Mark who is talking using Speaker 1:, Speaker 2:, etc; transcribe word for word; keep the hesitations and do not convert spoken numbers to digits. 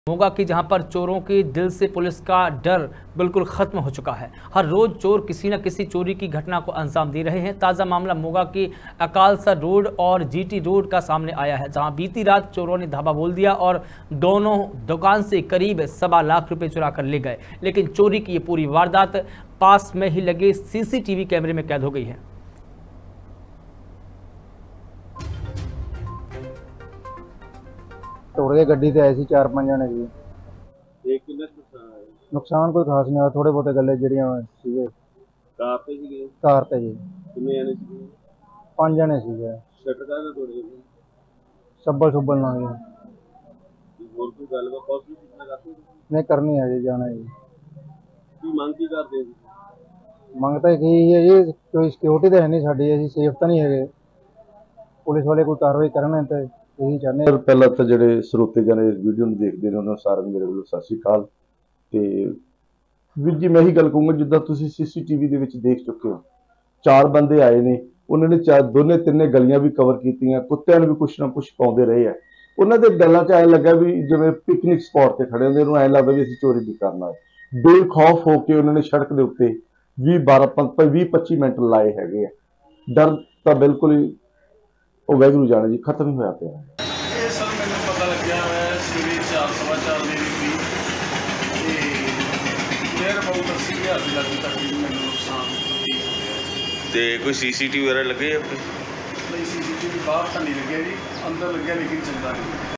Speaker 1: मोगा की जहां पर चोरों के दिल से पुलिस का डर बिल्कुल खत्म हो चुका है। हर रोज चोर किसी न किसी चोरी की घटना को अंजाम दे रहे हैं। ताज़ा मामला मोगा की अकालसर रोड और जीटी रोड का सामने आया है, जहां बीती रात चोरों ने धावा बोल दिया और दोनों दुकान से करीब सवा लाख रुपए चुरा कर ले गए। लेकिन चोरी की ये पूरी वारदात पास में ही लगे सीसीटीवी कैमरे में कैद हो गई है।
Speaker 2: तोड़ के गड्डी ते आए सी चार पांच जने जी।
Speaker 3: एक कितना नुकसान आया?
Speaker 2: नुकसान कोई खास नहीं होया, थोड़े बहुते गले जड़ियां सीगे।
Speaker 3: कार पे सीगे?
Speaker 2: कार ते जी
Speaker 3: कितने जने सीगे?
Speaker 2: पांच जने सीगे।
Speaker 3: शटर का ना तोड़े?
Speaker 2: सब्बल सुब्बल ना जी
Speaker 3: और कोई गलबात बहुत भी कितना करते
Speaker 2: नहीं करनी है जी, जाना है जी।
Speaker 3: की मांग की करते हैं?
Speaker 2: मंगता की है जी, कोई सिक्योरिटी तो है नहीं साडी, असीं सेफ तो नहीं है, पुलिस वाले कोई कार्रवाई करन ते यही चाहते हैं।
Speaker 4: पहला तो ਜਿਹੜੇ ਸਰੋਤੇ ਜਣੇ ਇਸ ਵੀਡੀਓ ਨੂੰ ਦੇਖਦੇ ਨੇ ਉਹਨਾਂ ਸਾਰਿਆਂ ਨੂੰ ਮੇਰੇ ਵੱਲੋਂ ਸਤਿ ਸ਼੍ਰੀ ਅਕਾਲ। ਤੇ ਵੀਰ ਜੀ ਮੈਂ ਹੀ ਗੱਲ ਕਹੂੰਗਾ, ਜਿੱਦਾਂ ਤੁਸੀਂ ਸੀਸੀਟੀਵੀ ਦੇ ਵਿੱਚ ਦੇਖ ਚੁੱਕੇ ਹੋ, ਚਾਰ ਬੰਦੇ ਆਏ ਨੇ, ਉਹਨਾਂ ਨੇ ਚਾਰ ਦੋਨੇ ਤਿੰਨੇ ਗਲੀਆਂ ਵੀ ਕਵਰ ਕੀਤੀਆਂ, ਕੁੱਤਿਆਂ ਨੂੰ ਵੀ ਕੁਛ ਨਾ ਕੁਛ ਪਾਉਂਦੇ ਰਹੇ ਆ। ਉਹਨਾਂ ਦੇ ਗੱਲਾਂ 'ਚ ਐਂ ਲੱਗਾ ਵੀ ਜਿਵੇਂ ਪਿਕਨਿਕ ਸਪੌਟ ਤੇ ਖੜੇ ਹੁੰਦੇ, ਉਹਨੂੰ ਐਂ ਲੱਗਦਾ ਵੀ ਅਸੀਂ ਚੋਰੀ ਨਹੀਂ ਕਰਨਾ ਹੈ। ਬੇਖੌਫ ਹੋ ਕੇ ਉਹਨਾਂ ਨੇ ਸੜਕ ਦੇ ਉੱਤੇ ਵੀਹ ਬਾਰਾਂ ਵੀਹ ਪੱਚੀ ਮਿੰਟ ਲਾਏ ਹੈਗੇ ਆ। ਡਰ ਤਾਂ ਬਿਲਕੁਲ ਹੀ ਉਹ ਵੈਗਰੂ ਜਾਣੇ ਜੀ ਖਤਮ ਹੀ ਹੋਇਆ ਪਿਆ।
Speaker 5: ਇਹ ਸਰ ਮੈਨੂੰ ਪਤਾ ਲੱਗਿਆ ਹੋਇਆ ਸਵੇਰੇ ਚਾਰ ਸਵਾ ਚਾਰ ਦੇ ਵੀ ਤੇ ਮੇਰ ਬਹੁਤ ਅੱਸੀ ਹਜ਼ਾਰ ਦੀ ਲੱਗੀ ਤੱਕ ਮੈਨੂੰ ਨੁਕਸਾਨ ਠੀਕ ਹੋ ਗਿਆ।
Speaker 6: ਤੇ ਕੋਈ ਸੀਸੀਟੀਵੀ ਵਗੈਰਾ ਲੱਗੇ ਆਪਣੇ?
Speaker 5: ਨਹੀਂ, ਸੀਸੀਟੀਵੀ ਬਾਹਰ ਤਾਂ ਨਹੀਂ ਲੱਗਿਆ ਜੀ, ਅੰਦਰ ਲੱਗਿਆ ਲੇਕਿਨ ਚੱਲਦਾ ਨਹੀਂ।